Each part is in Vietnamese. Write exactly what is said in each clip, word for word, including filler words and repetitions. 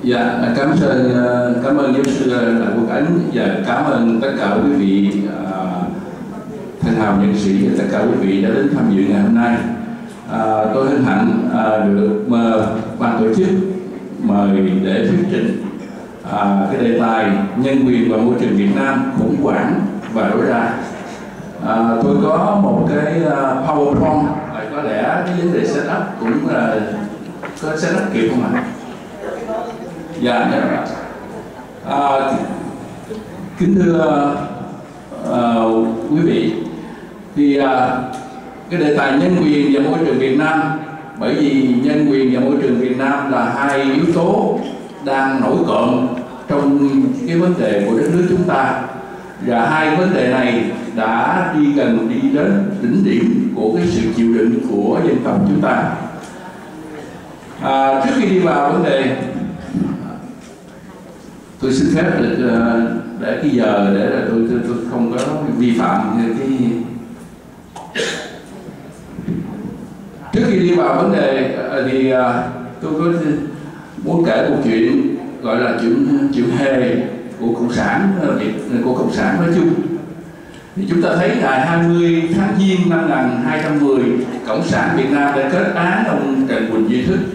Dạ, cảm ơn cảm ơn giáo sư Đặng Quốc Ánh và cảm ơn tất cả quý vị uh, thân hào nhân sĩ và tất cả quý vị đã đến tham dự ngày hôm nay. Uh, tôi hân hạnh uh, được uh, ban tổ chức mời để thuyết trình uh, cái đề tài nhân quyền và môi trường Việt Nam khủng hoảng và lối ra. Uh, tôi có một cái uh, PowerPoint, uh, có lẽ cái vấn đề setup cũng uh, có setup kịp không ạ? Dạ, à, kính thưa à, quý vị, thì à, cái đề tài nhân quyền và môi trường Việt Nam, bởi vì nhân quyền và môi trường Việt Nam là hai yếu tố đang nổi cộm trong cái vấn đề của đất nước chúng ta, và hai vấn đề này đã đi gần đi đến đỉnh điểm của cái sự chịu đựng của dân tộc chúng ta. À, trước khi đi vào vấn đề, tôi xin phép được để cái giờ để là tôi, tôi, tôi không có vi phạm cái. Trước khi đi vào vấn đề thì tôi có muốn kể một chuyện gọi là chuyện chuyện hề của cộng sản Việt của cộng sản nói chung. Thì chúng ta thấy ngày hai mươi tháng Giêng năm một nghìn hai trăm mười, cộng sản Việt Nam đã kết án ông Trần Quỳnh Duy Thức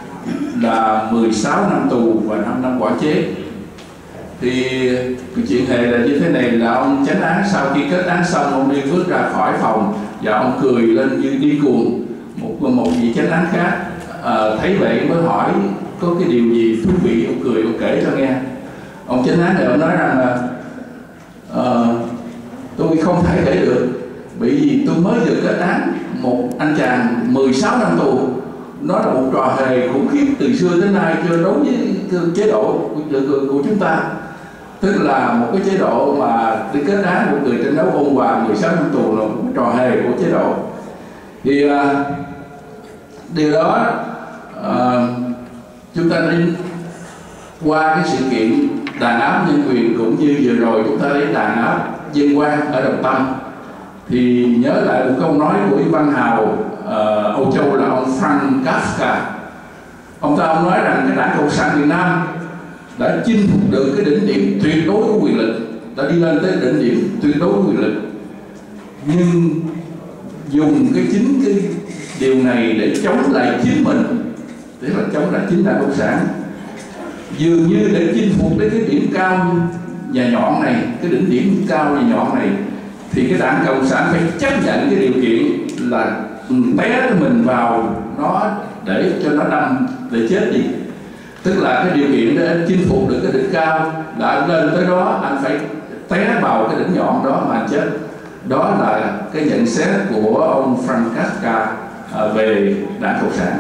là mười sáu năm tù và năm năm quản chế. Thì cái chuyện này là như thế này, là ông chánh án sau khi kết án xong, ông đi bước ra khỏi phòng và ông cười lên như điên cuồng. Một một vị chánh án khác à, thấy vậy mới hỏi có cái điều gì thú vị, ông cười, ông kể cho nghe. Ông chánh án này ông nói rằng là à, tôi không thể kể được, bởi vì tôi mới được kết án một anh chàng mười sáu năm tù. Nó là một trò hề khủng khiếp từ xưa đến nay chưa đối với chế độ của chúng ta. Tức là một cái chế độ mà đi kết án một người tranh đấu ôn hòa mười sáu năm tù là một trò hề của chế độ. Thì uh, điều đó uh, chúng ta đi qua cái sự kiện đàn áp nhân quyền, cũng như vừa rồi chúng ta thấy đàn áp dân quan ở Đồng Tâm. Thì nhớ lại một câu nói của văn hào uh, Âu Châu là ông Franz Kafka. Ông ta ông nói rằng cái Đảng Cộng sản Việt Nam đã chinh phục được cái đỉnh điểm tuyệt đối của quyền lực, đã đi lên tới đỉnh điểm tuyệt đối của quyền lực, nhưng dùng cái chính cái điều này để chống lại chính mình, để mà chống lại chính Đảng Cộng sản, dường như để chinh phục đến cái điểm cao và nhọn này, cái đỉnh điểm cao và nhọn này, thì cái Đảng Cộng sản phải chấp nhận cái điều kiện là té mình vào nó để cho nó đâm để chết đi. Tức là cái điều kiện để chinh phục được cái đỉnh cao, đã lên tới đó anh phải té vào cái đỉnh nhọn đó mà anh chết. Đó là cái nhận xét của ông Franz Kafka về Đảng Cộng sản.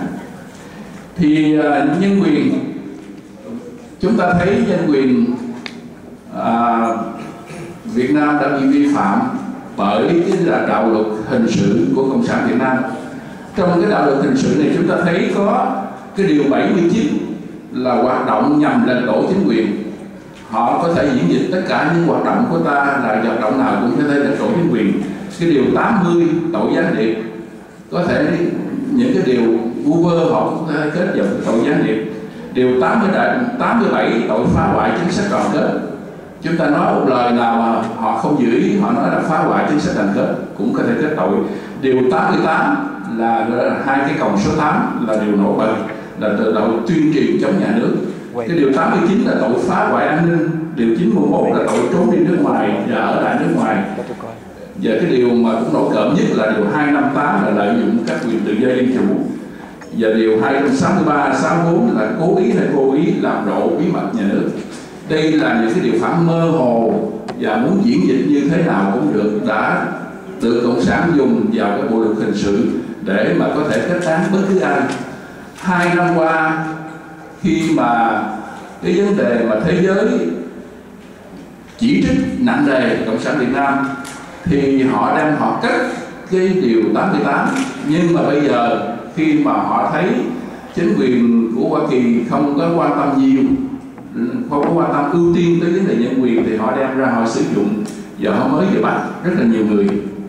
Thì nhân quyền, chúng ta thấy nhân quyền à, Việt Nam đã bị vi phạm bởi cái là đạo luật hình sự của Cộng sản Việt Nam. Trong cái đạo luật hình sự này chúng ta thấy có cái điều bảy mươi chín là hoạt động nhằm lật đổ chính quyền. Họ có thể diễn dịch tất cả những hoạt động của ta là hoạt động nào cũng có thể lật đổ chính quyền. Cái điều tám mươi tội gián điệp, có thể những cái điều vu vơ họ cũng có thể kết vào tội gián điệp. Điều tám mươi bảy tội phá hoại chính sách đoàn kết. Chúng ta nói một lời nào mà họ không giữ ý, họ nói là phá hoại chính sách đoàn kết, cũng có thể kết tội. Điều tám mươi tám là, là hai cái còng số tám là điều nổi bật, là tội tuyên truyền chống nhà nước. Cái điều tám mươi chín là tội phá hoại an ninh. Điều chín mươi mốt là tội trốn đi nước ngoài và ở lại nước ngoài. Và cái điều mà cũng nổi cộm nhất là điều hai trăm năm mươi tám là lợi dụng các quyền tự do dân chủ. Và điều hai trăm sáu mươi ba, sáu mươi bốn là cố ý hay vô ý làm lộ bí mật nhà nước. Đây là những cái điều phạm mơ hồ và muốn diễn dịch như thế nào cũng được, đã được Cộng sản dùng vào cái bộ luật hình sự để mà có thể kết án bất cứ ai. Hai năm qua, khi mà cái vấn đề mà thế giới chỉ trích nặng nề Cộng sản Việt Nam, thì họ đang họ cắt cái điều tám mươi tám. Nhưng mà bây giờ khi mà họ thấy chính quyền của Hoa Kỳ không có quan tâm nhiều, không có quan tâm ưu tiên tới vấn đề nhân quyền, thì họ đem ra họ sử dụng, và họ mới vừa bắt rất là nhiều người.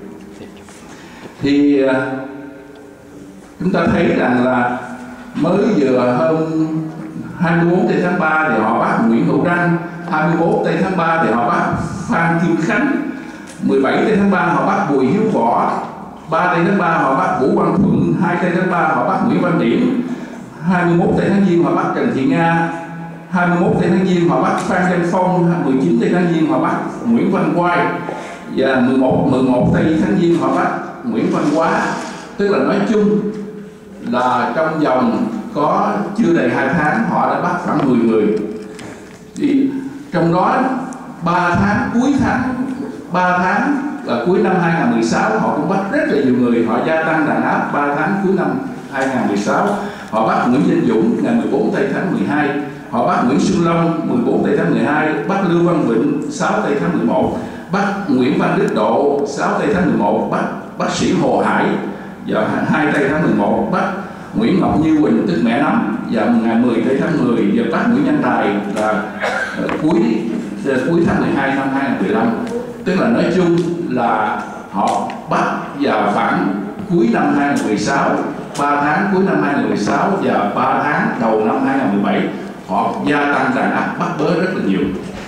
Thì chúng ta thấy rằng là mới vừa hôm hai mươi bốn tây tháng ba thì họ bắt Nguyễn Hữu Đăng, hai mươi mốt tây tháng ba thì họ bắt Phan Kim Khánh, mười bảy tây tháng ba họ bắt Bùi Hiếu Võ, ba tây tháng ba họ bắt Vũ Văn Thuận, hai tây tháng ba họ bắt Nguyễn Văn Điểm, hai mươi mốt tây tháng Giêng họ bắt Trần Thị Nga, hai mươi mốt tây tháng Giêng họ bắt Phan Danh Phong, mười chín tây tháng Giêng họ bắt Nguyễn Văn Quai, và mười một, mười một tây tháng Giêng họ bắt Nguyễn Văn Quá. Tức là nói chung là trong vòng có chưa đầy hai tháng họ đã bắt khoảng mười người. Thì trong đó ba tháng cuối tháng ba tháng là cuối năm hai nghìn không trăm mười sáu họ cũng bắt rất là nhiều người, họ gia tăng đàn áp. Ba tháng cuối năm hai nghìn không trăm mười sáu họ bắt Nguyễn Danh Dũng ngày mười bốn tây tháng mười hai, họ bắt Nguyễn Xuân Long mười bốn tây tháng mười hai, bắt Lưu Văn Vịnh sáu tây tháng mười một, bắt Nguyễn Văn Đức Độ sáu tây tháng mười một, bắt bác sĩ Hồ Hải vào hai tây tháng mười một, bắt Nguyễn Ngọc Như Quỳnh tức mẹ Nắm vào ngày mười tây tháng mười, và bắt Nguyễn Văn Tài là uh, cuối uh, cuối tháng mười hai năm hai nghìn không trăm mười lăm. Tức là nói chung là họ bắt vào khoảng cuối năm hai nghìn không trăm mười sáu, ba tháng cuối năm hai nghìn không trăm mười sáu và ba tháng đầu năm hai nghìn không trăm mười bảy họ gia tăng đàn áp bắt bớ rất là nhiều.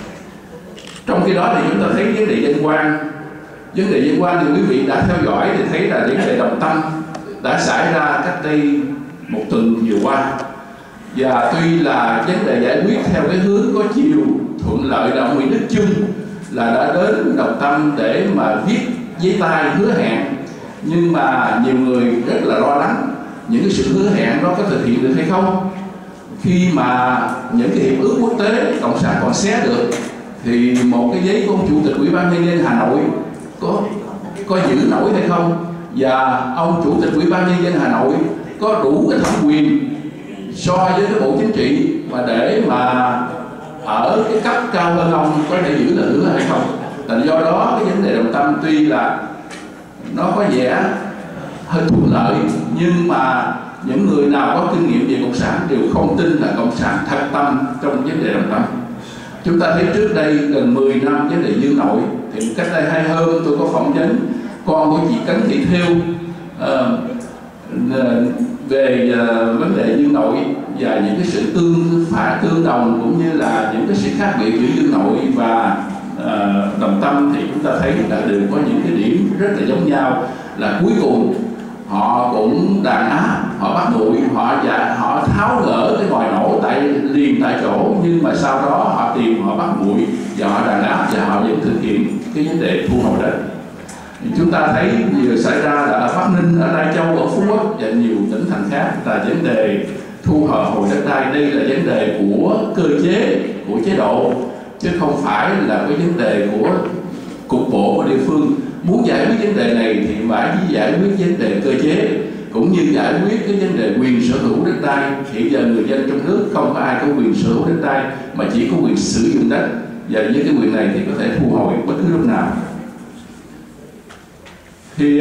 Trong khi đó thì chúng ta thấy vấn đề dân quan, vấn đề dân quan thì quý vị đã theo dõi thì thấy là vấn đề Đồng Tâm đã xảy ra cách đây một tuần vừa qua, và tuy là vấn đề giải quyết theo cái hướng có chiều thuận lợi là Nguyễn Đức Chung là đã đến Đồng Tâm để mà viết giấy tay hứa hẹn, nhưng mà nhiều người rất là lo lắng những cái sự hứa hẹn đó có thực hiện được hay không. Khi mà những cái hiệp ước quốc tế cộng sản còn xé được thì một cái giấy của ông chủ tịch Ủy ban Nhân dân Hà Nội có có giữ nổi hay không, và ông chủ tịch Ủy ban Nhân dân Hà Nội có đủ cái thẩm quyền so với cái bộ chính trị mà để mà ở cái cấp cao hơn ông có thể giữ lời hứa hay không. Là do đó cái vấn đề Đồng Tâm tuy là nó có vẻ hơi thuận lợi, nhưng mà những người nào có kinh nghiệm về cộng sản đều không tin là cộng sản thật tâm trong vấn đề Đồng Tâm. Chúng ta thấy trước đây gần mười năm vấn đề Dương Nội, thì cách đây hai hôm tôi có phỏng vấn con của chị Cấn Thị Thêu uh, về uh, vấn đề Dương Nội và những cái sự tương phá tương đồng cũng như là những cái sự khác biệt giữa Dương Nội và uh, Đồng Tâm, thì chúng ta thấy là đều có những cái điểm rất là giống nhau, là cuối cùng họ cũng đàn áp, họ bắt nguội, họ dạ, họ tháo gỡ cái ngòi nổ tại liền tại chỗ, nhưng mà sau đó họ tìm, họ bắt nguội và họ đàn áp và họ vẫn thực hiện cái vấn đề thu hồi đất. Chúng ta thấy vừa xảy ra là ở Bắc Ninh, ở Lai Châu, ở Phú Quốc và nhiều tỉnh thành khác là vấn đề thu hồi đất đai. Đây là vấn đề của cơ chế, của chế độ, chứ không phải là cái vấn đề của cục bộ của địa phương. Muốn giải quyết vấn đề này thì phải giải quyết vấn đề cơ chế, cũng như giải quyết cái vấn đề quyền sở hữu đất đai. Hiện giờ người dân trong nước không có ai có quyền sở hữu đất đai, mà chỉ có quyền sử dụng đất, và với cái quyền này thì có thể thu hồi bất cứ lúc nào. Thì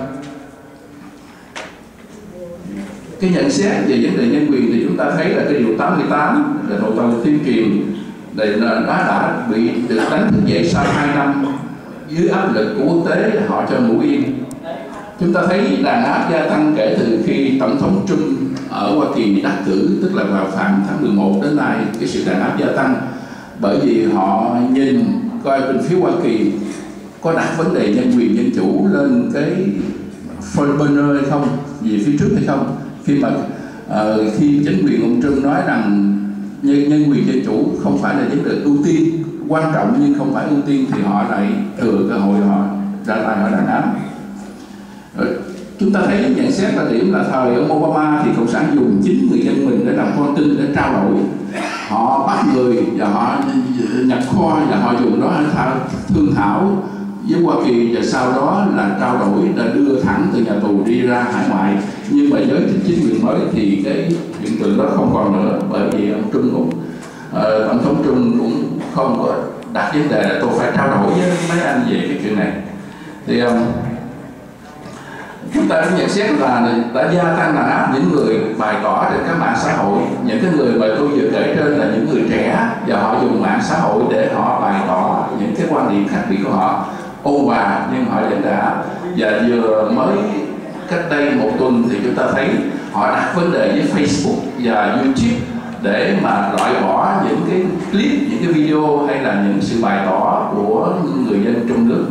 cái nhận xét về vấn đề nhân quyền thì chúng ta thấy là cái điều tám mươi tám là Hội Toàn Tuyên truyền này nó đã bị được đánh thức dậy sau hai năm dưới áp lực của quốc tế, họ cho ngủ yên. Chúng ta thấy đàn áp gia tăng kể từ khi Tổng thống Trump ở Hoa Kỳ đắc cử, tức là vào khoảng tháng mười một đến nay, cái sự đàn áp gia tăng bởi vì họ nhìn coi bên phía Hoa Kỳ có đặt vấn đề nhân quyền dân chủ lên cái front burner hay không, về phía trước hay không. Khi mà uh, khi chính quyền ông Trump nói rằng nhân, nhân quyền dân chủ không phải là vấn đề ưu tiên, quan trọng nhưng không phải ưu tiên, thì họ lại thừa cơ hội họ ra tay họ đàn áp. Rồi, chúng ta thấy nhận xét là điểm là thời ông Obama thì cộng sản dùng chính người dân mình để làm con tin, để trao đổi. Họ bắt người và họ nhập kho và họ dùng đó để thương thảo với Hoa Kỳ, và sau đó là trao đổi, là đưa thẳng từ nhà tù đi ra hải ngoại. Nhưng mà với chính quyền mới thì cái hiện tượng đó không còn nữa, bởi vì ông Trump cũng uh, tổng thống Trump cũng không có đặt vấn đề là tôi phải trao đổi với mấy anh về cái chuyện này. Thì um, chúng ta cũng nhận xét là đã gia tăng đàn áp những người bày tỏ trên các mạng xã hội. Những cái người mà tôi vừa kể trên là những người trẻ, và họ dùng mạng xã hội để họ bày tỏ những cái quan điểm khác biệt của họ, ôn hòa nhưng họ vẫn đã. Và vừa mới cách đây một tuần thì chúng ta thấy họ đặt vấn đề với Facebook và YouTube để mà loại bỏ những cái clip, những cái video hay là những sự bày tỏ của người dân trong nước.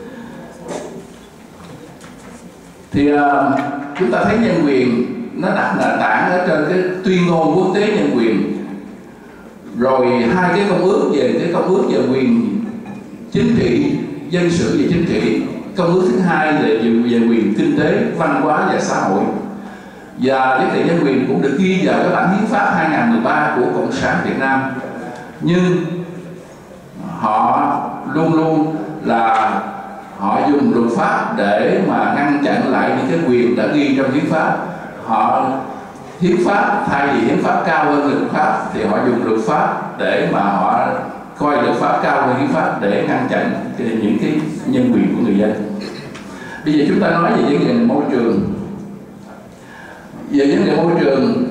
Thì uh, chúng ta thấy nhân quyền nó đặt nền tảng ở trên cái tuyên ngôn quốc tế nhân quyền, rồi hai cái công ước về cái công ước về quyền chính trị, dân sự và chính trị, công ước thứ hai về về quyền kinh tế, văn hóa và xã hội. Và vấn đề nhân quyền cũng được ghi vào cái bản hiến pháp hai nghìn mười ba của Cộng sản Việt Nam, nhưng họ luôn luôn là họ dùng luật pháp để mà ngăn chặn lại những cái quyền đã ghi trong hiến pháp. Họ hiến pháp, thay vì hiến pháp cao hơn luật pháp thì họ dùng luật pháp để mà họ coi luật pháp cao hơn hiến pháp để ngăn chặn những cái nhân quyền của người dân. Bây giờ chúng ta nói về vấn đề môi trường. Về vấn đề môi trường,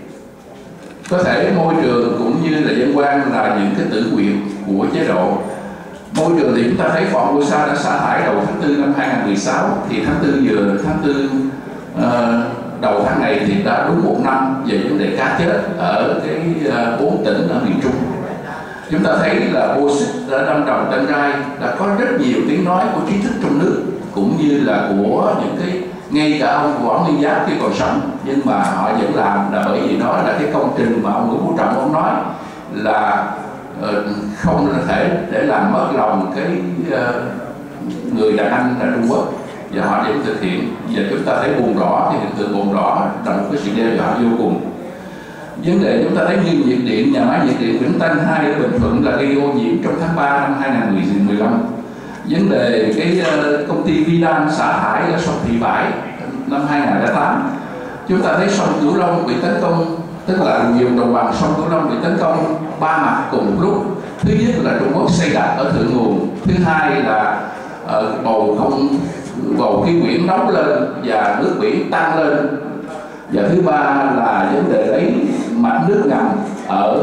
có thể môi trường cũng như là dân quan là những cái tự nguyện của chế độ. Môi trường thì chúng ta thấy Formosa đã sa thải đầu tháng tư năm hai nghìn mười sáu, thì tháng tư vừa tháng tư uh, đầu tháng này thì đã đúng một năm về vấn đề cá chết ở cái uh, bốn tỉnh ở miền Trung. Chúng ta thấy là bô xít đã đâm trồng Tân Rai đã có rất nhiều tiếng nói của trí thức trong nước cũng như là của những cái, ngay cả ông Võ Nguyên Giáp khi còn sống, nhưng mà họ vẫn làm là bởi vì đó là cái công trình mà ông Nguyễn Phú Trọng ông nói là uh, không thể để làm mất lòng cái uh, người đàn anh ở Trung Quốc, và họ vẫn thực hiện. Và chúng ta thấy buồn đỏ, thì hiện tượng buồn đỏ là một cái sự đe dọa vô cùng. Vấn đề chúng ta thấy như nhiệt điện, nhà máy nhiệt điện Vĩnh Tân hai ở Bình Thuận là gây ô nhiễm trong tháng ba năm hai nghìn mười lăm. Vấn đề cái uh, công ty Vidan xả thải ở sông Thị Vải năm hai nghìn không trăm lẻ tám. Chúng ta thấy sông Cửu Long bị tấn công, tức là nhiều đồng bằng sông Cửu Long bị tấn công ba mặt cùng một lúc. Thứ nhất là Trung Quốc xây đặt ở thượng nguồn, thứ hai là uh, bầu không bầu khí quyển nóng lên và nước biển tăng lên, và thứ ba là vấn đề lấy mặt nước ngầm ở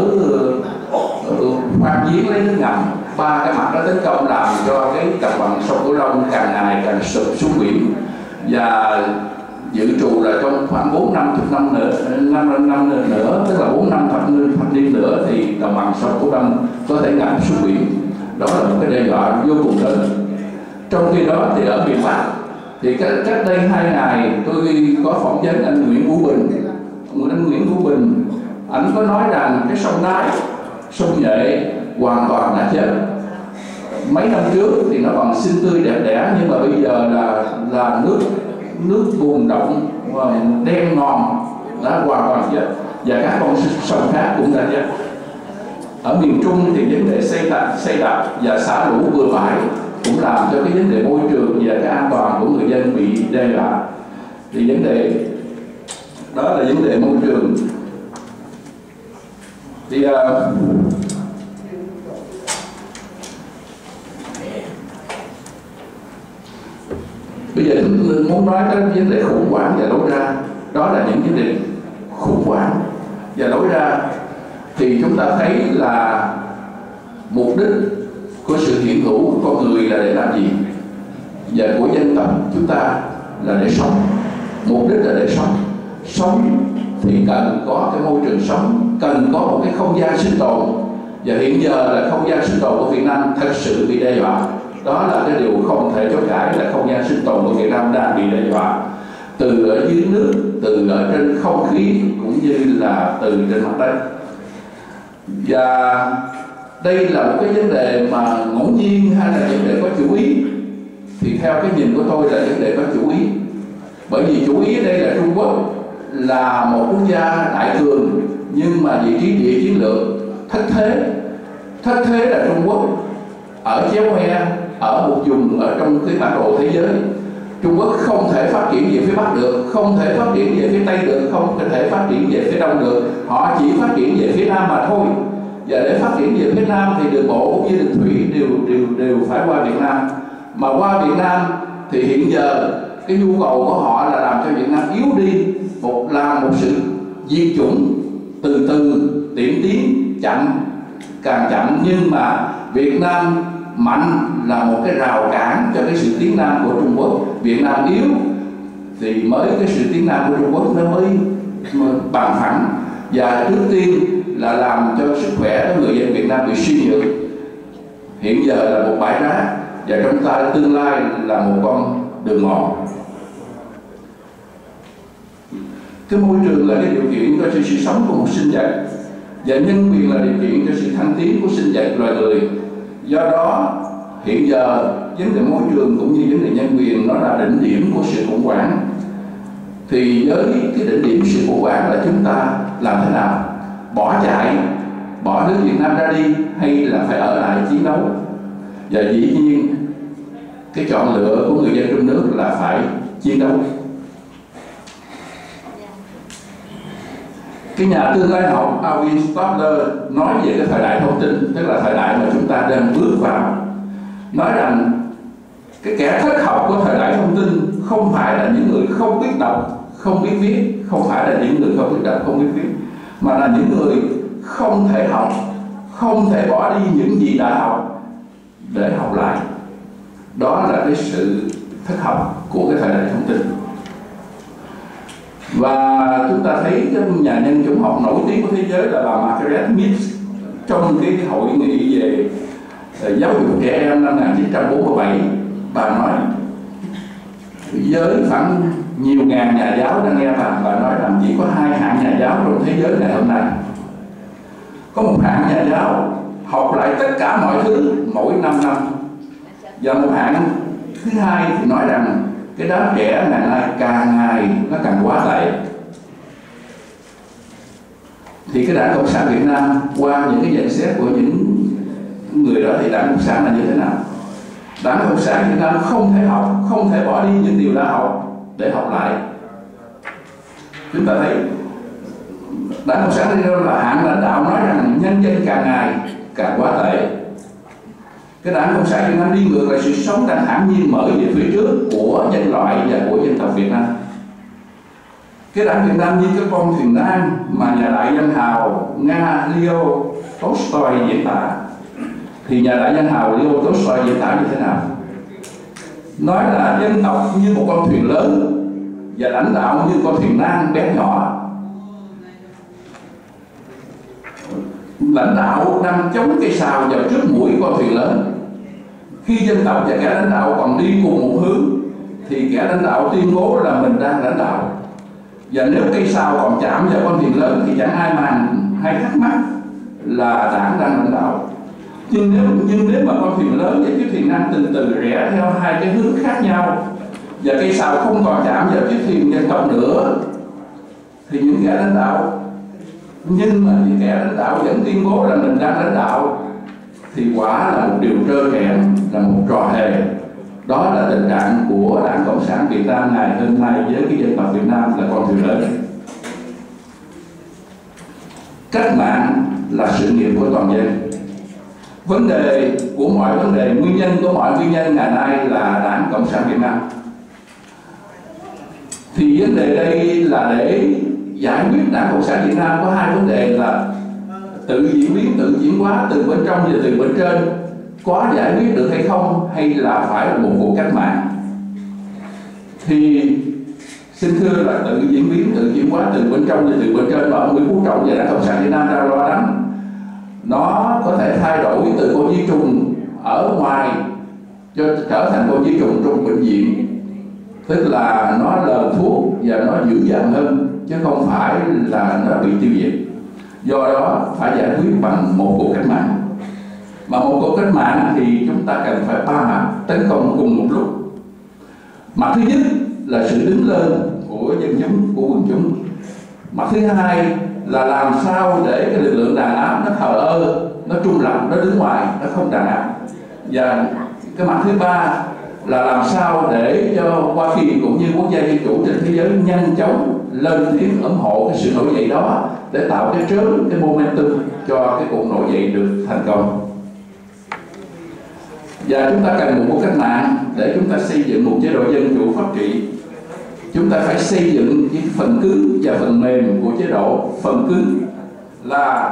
khoan giếng lấy nước ngầm. Ba cái mặt đó tấn công làm cho cái đồng bằng sông Cửu Long càng ngày càng sụp xuống biển, và dự trù là trong khoảng bốn năm chục năm nữa, năm năm nữa, tức là bốn năm thập niên thập niên nữa thì đồng bằng sông Cửu Long có thể ngập xuống biển. Đó là một cái đe dọa vô cùng lớn. Trong khi đó thì ở miền Bắc thì cách đây hai ngày tôi có phỏng vấn anh Nguyễn Vũ Bình. Anh Nguyễn Vũ Bình, anh có nói rằng cái sông Đáy, sông Nhuệ hoàn toàn đã chết. Mấy năm trước thì nó còn xinh tươi đẹp đẽ, nhưng mà bây giờ là là nước nước bùn động đen ngòm, đã hoàn toàn chết, và các con sông khác cũng đã chết. Ở miền Trung thì vấn đề xây đặt xây đặt và xả lũ bừa bãi cũng làm cho cái vấn đề môi trường và cái an toàn của người dân bị đe dọa. Thì vấn đề đó là vấn đề môi trường. Thì uh, bây giờ chúng muốn nói đến vấn đề khủng hoảng và lối ra. Đó là những vấn đề khủng hoảng và lối ra. Thì chúng ta thấy là mục đích của sự hiện hữu của con người là để làm gì, và của dân tộc chúng ta là để sống. Mục đích là để sống. Sống thì cần có cái môi trường sống, cần có một cái không gian sinh tồn, và hiện giờ là không gian sinh tồn của Việt Nam thật sự bị đe dọa. Đó là cái điều không thể chối cãi, là không gian sinh tồn của Việt Nam đang bị đe dọa, từ ở dưới nước, từ ở trên không khí, cũng như là từ trên mặt đất. Và đây là một cái vấn đề mà ngẫu nhiên hay là vấn đề có chủ ý? Thì theo cái nhìn của tôi là vấn đề có chủ ý. Bởi vì chủ ý đây là Trung Quốc là một quốc gia đại cường, nhưng mà vị trí địa chiến lược thất thế. Thất thế là Trung Quốc ở chéo ngoe, ở một vùng ở trong cái bản đồ thế giới. Trung Quốc không thể phát triển về phía Bắc được, không thể phát triển về phía Tây được, không thể phát triển về phía Đông được. Họ chỉ phát triển về phía Nam mà thôi. Và để phát triển về phía Nam thì đường bộ cũng như đường thủy đều đều đều phải qua Việt Nam. Mà qua Việt Nam thì hiện giờ cái nhu cầu của họ là làm cho Việt Nam yếu đi, một làm một sự diệt chủng từ từ, tiệm tiến, chậm, càng chậm, nhưng mà Việt Nam mạnh là một cái rào cản cho cái sự tiến nam của Trung Quốc. Việt Nam yếu thì mới cái sự tiến nam của Trung Quốc nó mới bằng phẳng. Và trước tiên là làm cho sức khỏe của người dân Việt Nam bị suy nhược. Hiện giờ là một bãi rác và trong ta tương lai là một con đường mòn. Cái môi trường là cái điều kiện cho sự sống của một sinh vật, và nhân quyền là điều kiện cho sự thăng tiến của sinh vật loài người. Do đó hiện giờ vấn đề môi trường cũng như vấn đề nhân quyền nó là đỉnh điểm của sự khủng hoảng. Thì với cái đỉnh điểm sự khủng hoảng là chúng ta làm thế nào? Bỏ chạy, bỏ nước Việt Nam ra đi, hay là phải ở lại chiến đấu? Và dĩ nhiên cái chọn lựa của người dân trong nước là phải chiến đấu. Cái nhà tương lai học Alvin Toffler nói về cái thời đại thông tin, tức là thời đại mà chúng ta đang bước vào, nói rằng cái kẻ thất học của thời đại thông tin không phải là những người không biết đọc, không biết viết, không phải là những người không biết đọc, không biết viết, mà là những người không thể học, không thể bỏ đi những gì đã học để học lại. Đó là cái sự thất học của cái thời đại thông tin. Và chúng ta thấy cái nhà nhân chủng học nổi tiếng của thế giới là bà Margaret Mead trong cái hội nghị về giáo dục trẻ em năm một nghìn chín trăm bốn mươi bảy, bà nói với khoảng nhiều ngàn nhà giáo đang nghe bà, bà nói rằng chỉ có hai hạng nhà giáo trong thế giới ngày hôm nay. Có một hạng nhà giáo học lại tất cả mọi thứ mỗi năm năm, và một hạng thứ hai thì nói rằng cái đám trẻ ngày nay càng ngày nó càng quá tệ. Thì cái Đảng Cộng sản Việt Nam qua những cái nhận xét của những người đó thì Đảng Cộng sản là như thế nào? Đảng Cộng sản Việt Nam không thể học, không thể bỏ đi những điều đã học để học lại. Chúng ta thấy Đảng Cộng sản Việt Nam là hạng lãnh đạo nói rằng nhân dân càng ngày càng quá tệ. Cái Đảng Cộng sản Việt Nam đi ngược lại sự sống đang thản nhiên mở về phía trước của nhân loại và của dân tộc Việt Nam. Cái Đảng Việt Nam như cái con thuyền nan mà nhà đại văn hào Nga Leo Tolstoy diễn tả. Thì nhà đại văn hào Leo Tolstoy diễn tả như thế nào? Nói là dân tộc như một con thuyền lớn và lãnh đạo như con thuyền nan bé nhỏ. Lãnh đạo đang chống cây sào vào trước mũi con thuyền lớn. Khi dân tộc và kẻ lãnh đạo còn đi cùng một hướng thì kẻ lãnh đạo tuyên bố là mình đang lãnh đạo. Và nếu cây sào còn chạm vào con thuyền lớn thì chẳng ai màng hay thắc mắc là đảng đang lãnh đạo. Nhưng nếu, nhưng nếu mà con thuyền lớn và chiếc thuyền nan từ từ rẽ theo hai cái hướng khác nhau và cây sào không còn chạm vào chiếc thuyền dân tộc nữa thì những kẻ lãnh đạo nhưng mà những kẻ lãnh đạo vẫn tuyên bố là mình đang lãnh đạo thì quả là một điều trơ trẽn, là một trò hề. Đó là tình trạng của Đảng Cộng sản Việt Nam ngày hôm nay với cái dân tộc Việt Nam là con thuyền lớn. Cách mạng là sự nghiệp của toàn dân. Vấn đề của mọi vấn đề, nguyên nhân của mọi nguyên nhân ngày nay là Đảng Cộng sản Việt Nam. Thì vấn đề đây là để giải quyết Đảng Cộng sản Việt Nam có hai vấn đề là tự diễn biến, tự chuyển hóa từ bên trong và từ bên trên, có giải quyết được hay không, hay là phải là một cuộc cách mạng. Thì xin thưa là tự diễn biến, tự chuyển hóa từ bên trong và từ bên trên mà ông Nguyễn Phú Trọng và Đảng Cộng sản Việt Nam đang lo lắng. Nó có thể thay đổi từ con vi trùng ở ngoài cho trở thành con vi trùng trong bệnh viện, tức là nó lờn thuốc và nó dữ dằn hơn chứ không phải là nó bị tiêu diệt. Do đó phải giải quyết bằng một cuộc cách mạng. Mà một cuộc cách mạng thì chúng ta cần phải ba mặt tấn công cùng một lúc. Mặt thứ nhất là sự đứng lên của dân chúng, của quần chúng. Mặt thứ hai là làm sao để cái lực lượng đàn áp nó thờ ơ, nó trung lập, nó đứng ngoài, nó không đàn áp. Và cái mặt thứ ba là làm sao để cho Hoa Kỳ cũng như quốc gia dân chủ trên thế giới nhanh chóng lên tiếng ủng hộ cái sự nổi dậy đó để tạo cái trớn, cái momentum cho cái cuộc nổi dậy được thành công. Và chúng ta cần một cuộc cách mạng để chúng ta xây dựng một chế độ dân chủ pháp trị. Chúng ta phải xây dựng những phần cứng và phần mềm của chế độ. Phần cứng là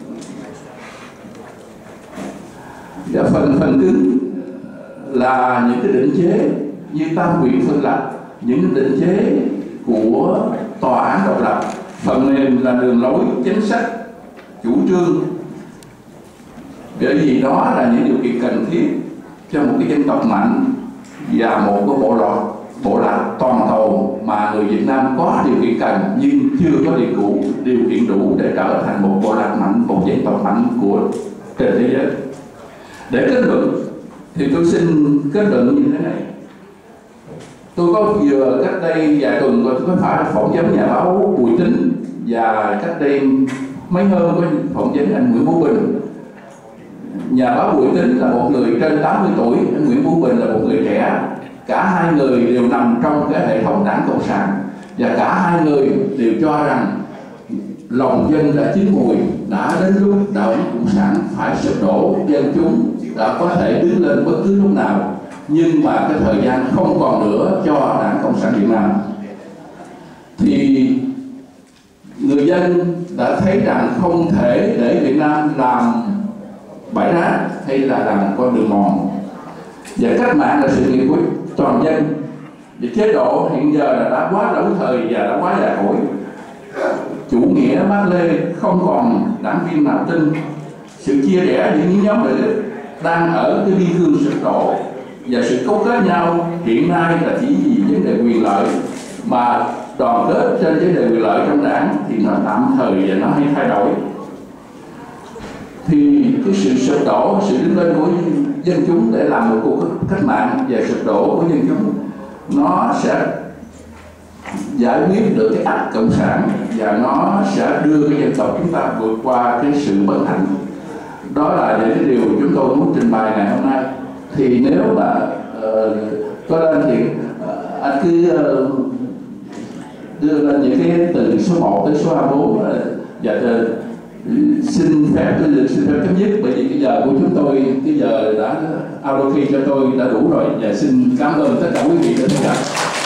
và phần phần cứng là những cái định chế như tam quyền phân lập, những định chế của tòa án độc lập. Phần mềm là đường lối chính sách chủ trương, bởi vì đó là những điều kiện cần thiết cho một cái dân tộc mạnh và một cái bộ lạc bộ lạc toàn cầu mà người Việt Nam có điều kiện cần nhưng chưa có điều cụ điều kiện đủ để trở thành một bộ lạc mạnh, một dân tộc mạnh của trên thế giới. Để kết luận thì tôi xin kết luận như thế này. Tôi có vừa cách đây vài tuần tôi có phải phỏng vấn nhà báo Bùi Tín, và cách đây mấy hôm có phỏng vấn anh Nguyễn Phú Bình. Nhà báo Bùi Tín là một người trên tám mươi tuổi, anh Nguyễn Phú Bình là một người trẻ. Cả hai người đều nằm trong cái hệ thống Đảng Cộng sản, và cả hai người đều cho rằng lòng dân đã chín mùi, đã đến lúc Đảng Cộng sản phải sụp đổ, dân chúng đã có thể đứng lên bất cứ lúc nào, nhưng mà cái thời gian không còn nữa cho Đảng Cộng sản Việt Nam. Thì người dân đã thấy rằng không thể để Việt Nam làm bãi rác hay là làm con đường mòn, và cách mạng là sự nghiệp của toàn dân. Và chế độ hiện giờ là đã quá lỗi thời và đã quá già cỗi. Chủ nghĩa Mác Lê không còn đảng viên nào tin. Sự chia rẽ giữa những nhóm lợi ích đang ở cái biên cương sụp đổ, và sự cấu kết nhau hiện nay là chỉ vì vấn đề quyền lợi, mà đoàn kết trên vấn đề quyền lợi trong đảng thì nó tạm thời và nó hay thay đổi. Thì cái sự sụp đổ, sự đứng lên của dân chúng để làm một cuộc cách mạng và sụp đổ của dân chúng, nó sẽ giải quyết được cái ách cộng sản, và nó sẽ đưa cái dân tộc chúng ta vượt qua cái sự bất hạnh. Đó là những cái điều chúng tôi muốn trình bày ngày hôm nay. Thì nếu mà uh, có lên thì uh, anh cứ uh, đưa lên những cái từ số một tới số hai mươi bốn, uh, và uh, xin phép tôi xin phép chấm dứt, bởi vì cái giờ của chúng tôi, cái giờ đã allocate cho tôi đã đủ rồi, và xin cảm ơn tất cả quý vị đã theo dõi.